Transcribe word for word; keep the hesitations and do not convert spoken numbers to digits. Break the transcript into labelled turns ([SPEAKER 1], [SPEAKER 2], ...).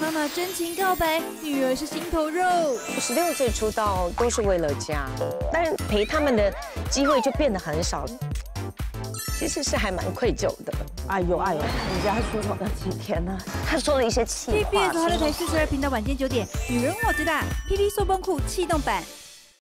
[SPEAKER 1] 妈妈真情告白，女儿是心头肉。
[SPEAKER 2] 十六岁出道都是为了家，但是陪他们的机会就变得很少，其实是还蛮愧疚的。
[SPEAKER 3] 哎呦哎呦，你家出走那几天呢？
[SPEAKER 2] 他说了一些气话。
[SPEAKER 1] T V B S 台四十二频道晚间九点，女人我最大 ，P P 缩崩裤气动版。